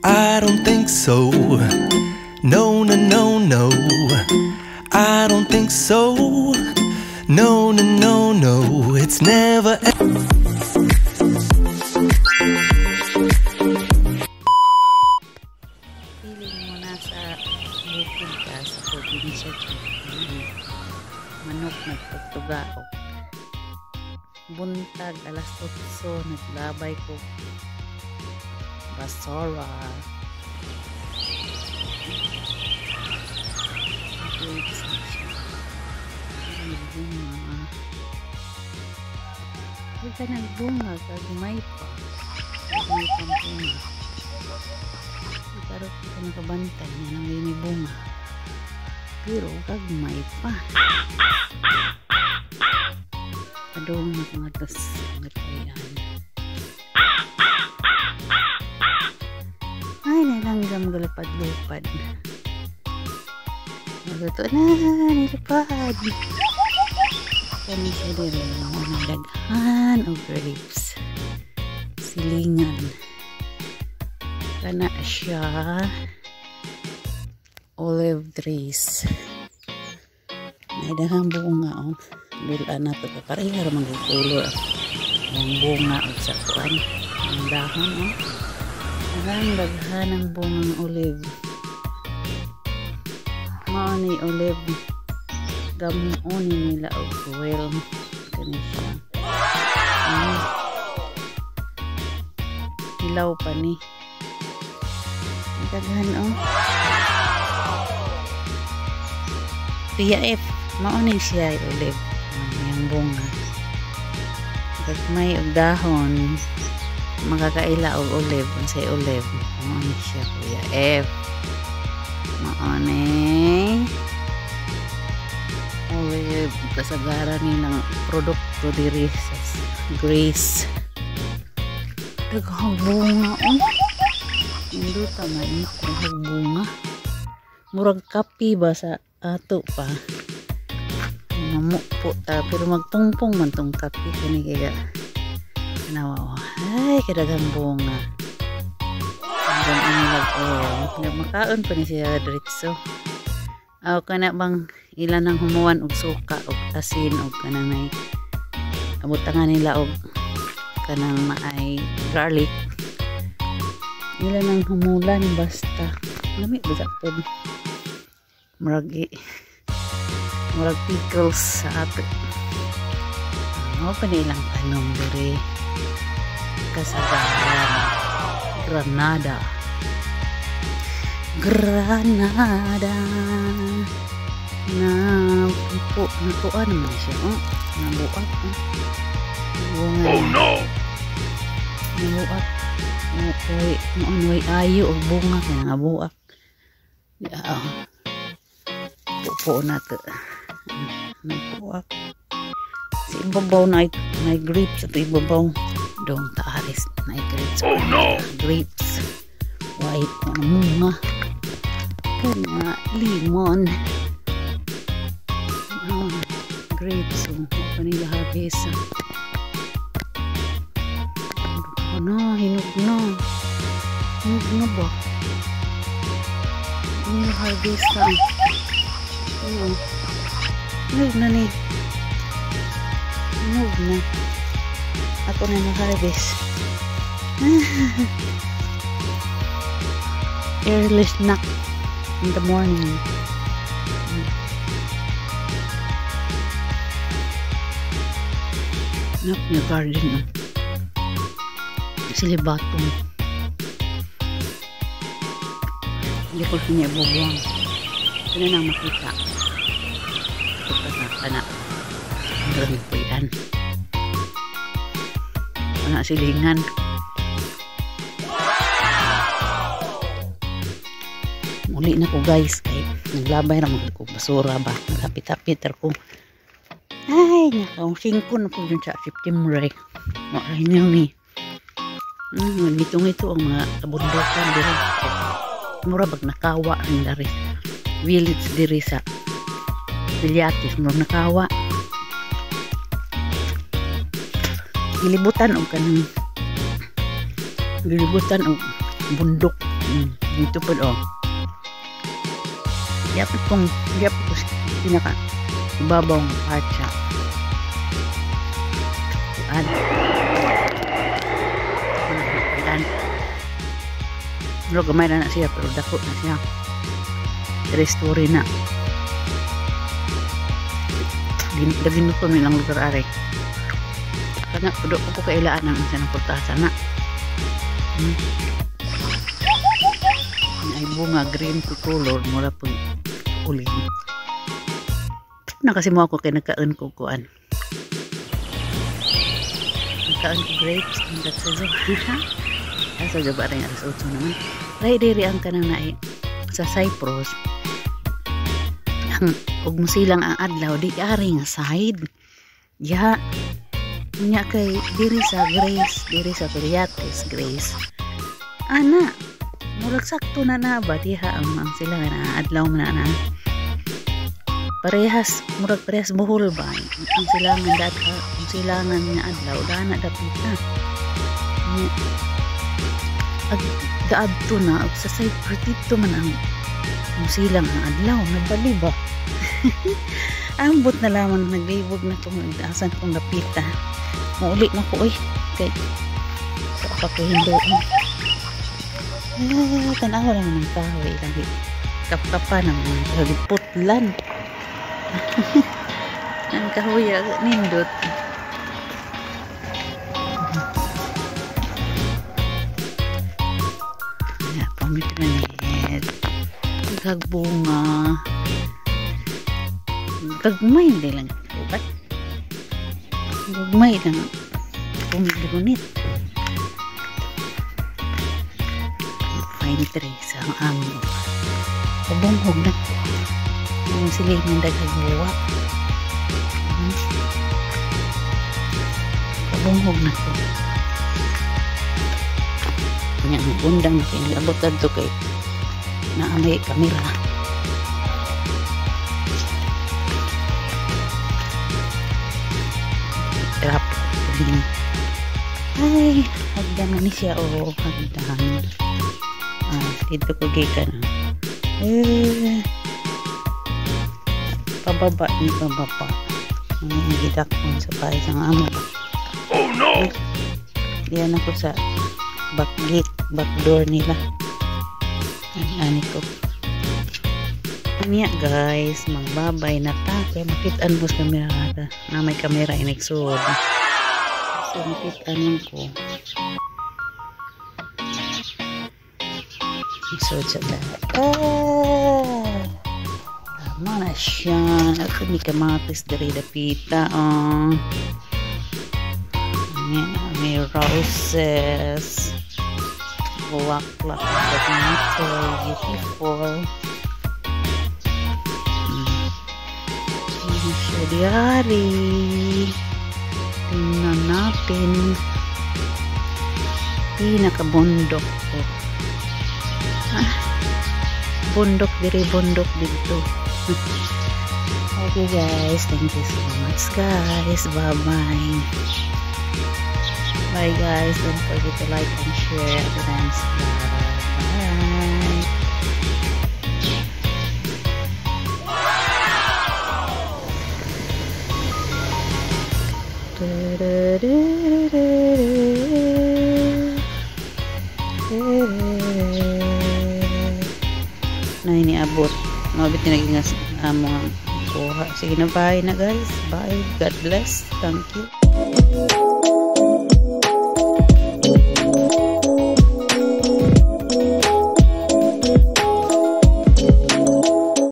I don't think so. No, no, no, no. I don't think so. No, no, no, no. It's never. Feeling mo nasa bukid ka sa probinsya ko. Manok nagtugtugao. Buntag alas 8 naglabay ko basura. Huwag ka nagbunga kagumay pa. May pampuna. Pero kita nakabantay na nang linibunga. Pero kagumay pa. Padong na kung atas nagkayan. Ay, nalanggam galapad-lupad. Naluto na, nilapad. Kani siya din ang daghan o grapes. Silingan. Kana siya olive trees. May daghang bunga oh. Dulaan na ito kakarihar magkulo ang bunga o sa kuwan ang dahon oh. Daghan ang bungang olive. Maani olive gamuon nila og oil kani siya. Hilaw pa ni. Daghan oh. PF mauni siya olive. Yung bunga. Pag may dahon makakaila og olive unsay olive mauni siya Kuya F. Mauni olive kasagaran nilang produkto diri sa Greece. Daghang bunga oh. Hindi taman daghang bunga. Murag kapi ba sa ato pa. Mamukpo ta pero magtungpong man tong kapi kani kaya nawa. Ay kadagang bunga. Ang inilag oh. Makaon pa ni siya diretso. Aw kana bang ilan nang humuan og suka og asin og kanang may abutangan nila og kanang maay garlic. Ilan nang humulan basta. Lami ba pod. Murag pickles sa ato. Ano pa nilang tanong diri kasagaran Granada na pupo natuan naman siya oh nabuak oh bunga oh no nabuak okay mo'oy ayo og bunga kaya nabuak yeah pupo na to nabuak sa ibabaw na may grapes sa ibabaw dong taaris na grapes oh no grapes white mga kana limon grapes so pa nila harvest ano hinog na ba hinog harvest hinog na ni hinog na ako na na-harvest early snack in the morning. Nak na garden silibatong hindi ko niya bubuang ito na nang makita ito na maraming po yan wala silingan muli na ko guys kay naglabay na ko basura ba naghapit-hapit ko ay nakaong 5 na po dun sa September maray niyo ni ngitong ito ang mga kabundukan diri mura bag nakawa rin dari village diri sa Viliatis mura nakawa gilibutan og kanang gilibutan og bundok Dito po Yapit ko pinaka ibabaw ng patsa. Pero gamay na siya, pero dako na siya. 3 story na. Dagin ko nilang lugar are. Kana kudo ko kailaan ang isa ng purtasa na. Ay bunga green to color mura pag uling. Na kasi mo ako kay nagkaan ko kuan. Nagkaan ko grapes and that's so. Asa jaba rin alas 8 naman. Ray diri ang kanang naay sa Cyprus. Ug musilang ang adlaw di ari nga side. Ya nya kay diri sa Grace, diri sa Viriates Grace. Ana, murag sakto na ba diha ang sila nga adlaw na. Parehas buhol ba? Ang silangan nga adlaw dana dapita. Ag daadto na og sa Cyprus dito man ang musilang ang adlaw nabali ba? Ambot na lamang naglibog na itong asan kong napita. Mauli na ko kay papakihindoon. Tanawa lang ng kahoy lagi kapkapa ng putlan. Ang kahoy nindot. Pamit na niya kagbunga kagmay lang ubat gagmay lang pumigunit fine trees ang amo kabunghog na yung siling ng dagagbuwa kabunghog na ko kanya ang undang na kinilabot to kay naamay kamera trap ay hagdan na ni siya hagdan dito ko gikan pababa ni pababa gidak ko sa bahay sang amo. Oh no, diyan ako sa back gate, back door nila. Ani ko. Anya guys, magbabay na ta. Kaya makitaan mo sa kamera na may kamera ineksod. So makitaan ko. Iksod sa lahat. Tama na siya. Ako ni kamatis dari dapita. May roses. Bulaklak so beautiful. Siya diari. Tingnan natin. Pinakabundok ko. Bundok dito. Okay guys, thank you so much guys. Bye guys, don't forget to like and share and na ini abot mabit na naging mga kuha. Sige na, bye na guys, bye, God bless, thank you.